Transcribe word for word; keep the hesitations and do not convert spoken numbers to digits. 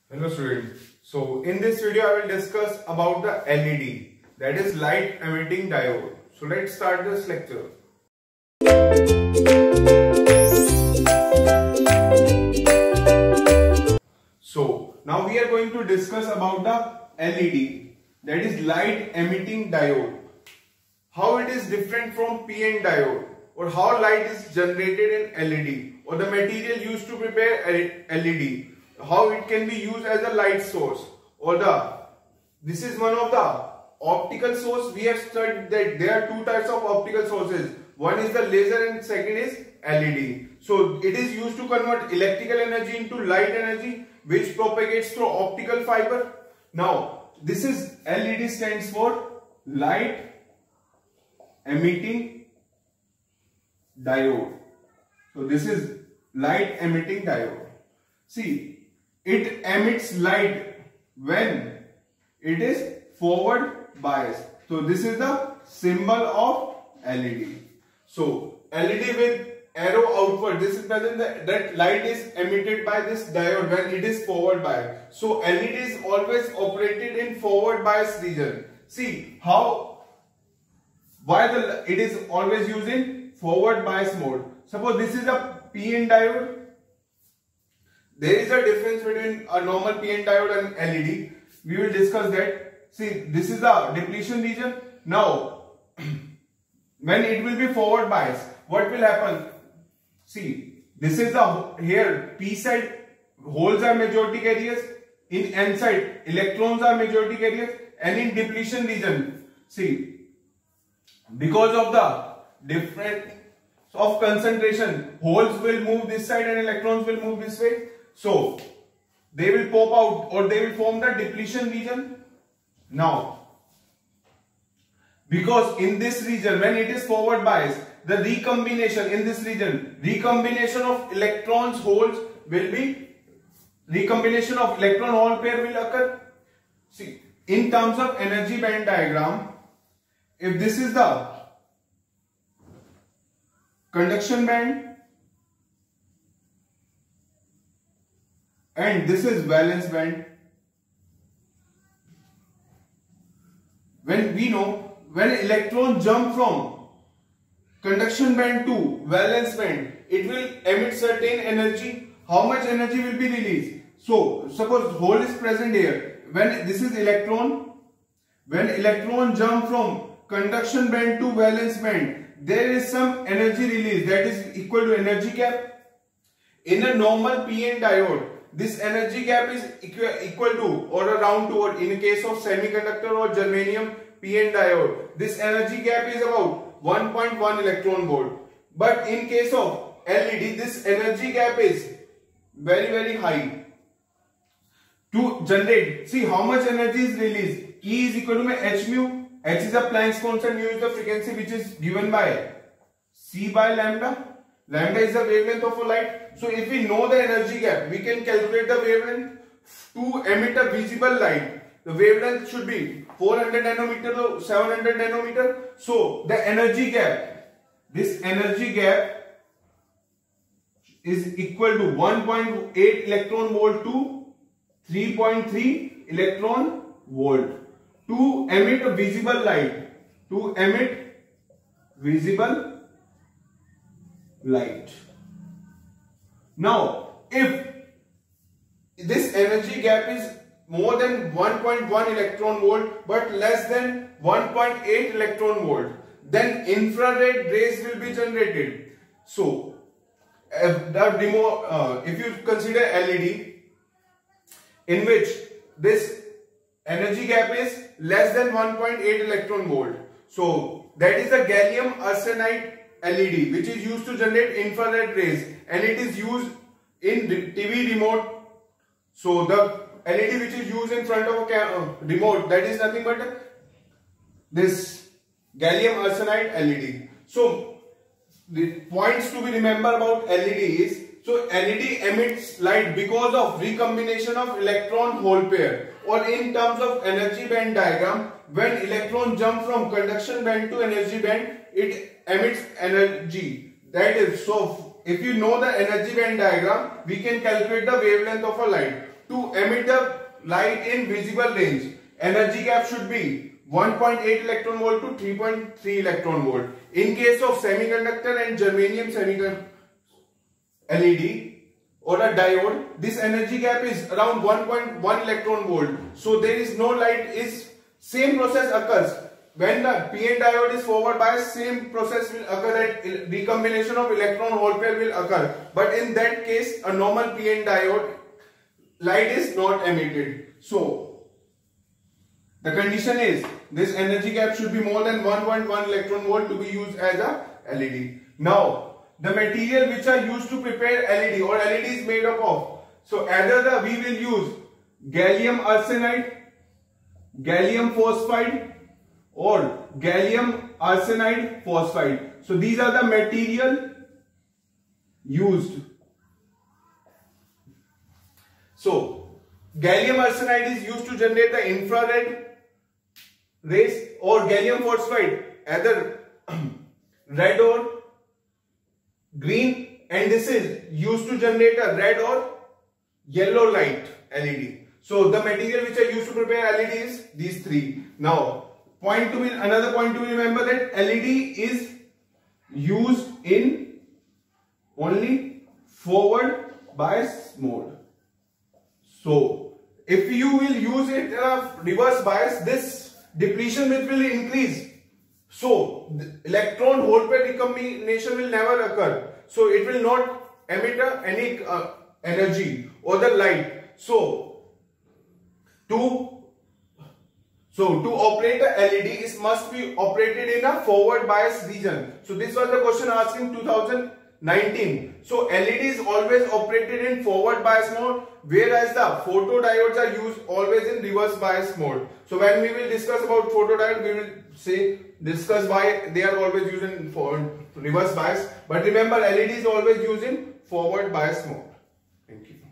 Hello student. So in this video I will discuss about the L E D, that is light emitting diode. So let's start this lecture. So now we are going to discuss about the L E D, that is light emitting diode. How it is different from P N diode, or how light is generated in L E D, or the material used to prepare L E D. How it can be used as a light source, or the this is one of the optical source. We have studied that there are two types of optical sources. One is the laser and second is L E D. So it is used to convert electrical energy into light energy, which propagates through optical fiber. Now this is L E D stands for light emitting diode. So this is light emitting diode. See, it emits light when it is forward biased. So this is the symbol of L E D. So L E D with arrow outward, this is present that, that light is emitted by this diode when it is forward biased. So L E D is always operated in forward biased region. See how, why the it is always used in forward bias mode. Suppose this is a P N diode. There is a difference between a normal P N diode and L E D. We will discuss that. See, this is the depletion region. Now, when it will be forward bias, what will happen? See, this is the here P side holes are majority carriers. In N side electrons are majority carriers, and in depletion region, see, because of the difference of concentration, holes will move this side and electrons will move this way. So they will pop out, or they will form the depletion region. Now, because in this region, when it is forward bias, the recombination in this region, recombination of electrons holes will be, recombination of electron hole pair will occur. See, in terms of energy band diagram, if this is the conduction band and this is valence band, when we know when electron jump from conduction band to valence band, it will emit certain energy. How much energy will be released? So suppose hole is present here. When this is electron, when electron jump from conduction band to valence band, there is some energy release that is equal to energy gap. In a normal P N diode, this energy gap is equal, equal to or around to, or in case of semiconductor or germanium P N diode, this energy gap is about one point one electron volt. But in case of L E D, this energy gap is very very high. To generate, see how much energy is released. E is equal to H mu. H is the Planck's constant, mu is the frequency which is given by C by lambda. Lambda is the wavelength of a light. So if we know the energy gap, we can calculate the wavelength to emit a visible light. The wavelength should be four hundred nanometer to seven hundred nanometer. So the energy gap, this energy gap is equal to one point eight electron volt to three point three electron volt. To emit a visible light, to emit visible light. Now, if this energy gap is more than one point one electron volt but less than one point eight electron volt, then infrared rays will be generated. So, if, the demo, uh, if you consider L E D, in which this energy gap is less than one point eight electron volt. So that is the gallium arsenide L E D, which is used to generate infrared rays, and it is used in T V remote. So the L E D which is used in front of a uh, remote, that is nothing but this gallium arsenide L E D. So the points to be remembered about L E D is, so L E D emits light because of recombination of electron hole pair, or in terms of energy band diagram, when electron jump from conduction band to energy band, it emits energy. That is, so if you know the energy band diagram, we can calculate the wavelength of a light. to emit the light in visible range, energy gap should be one point eight electron volt to three point three electron volt. In case of semiconductor and germanium semiconductor L E D or a diode, this energy gap is around one point one electron volt. So there is no light, is same process occurs. When the P N diode is forward biased, same process will occur at recombination of electron hole pair will occur. But in that case, a normal P N diode, light is not emitted. So the condition is this energy gap should be more than one point one electron volt to be used as a L E D. Now the material which are used to prepare L E D or L E D is made up of. So either the we will use gallium arsenide, gallium phosphide or gallium arsenide phosphide. So these are the material used. So gallium arsenide is used to generate the infrared rays, or gallium phosphide either red or green, and this is used to generate a red or yellow light L E D. So the material which are used to prepare L E D is these three. Now point to be another point to remember that L E D is used in only forward bias mode. So if you will use it in a reverse bias, this depletion width will increase. So the electron hole pair recombination will never occur. So it will not emit any uh, energy or the light. So to So to operate a L E D, it must be operated in a forward bias region. So this was the question asked in two thousand nineteen. So L E D is always operated in forward bias mode, whereas the photodiodes are used always in reverse bias mode. So when we will discuss about photodiode, we will say discuss why they are always used in forward reverse bias. But remember, L E D is always used in forward bias mode. Thank you.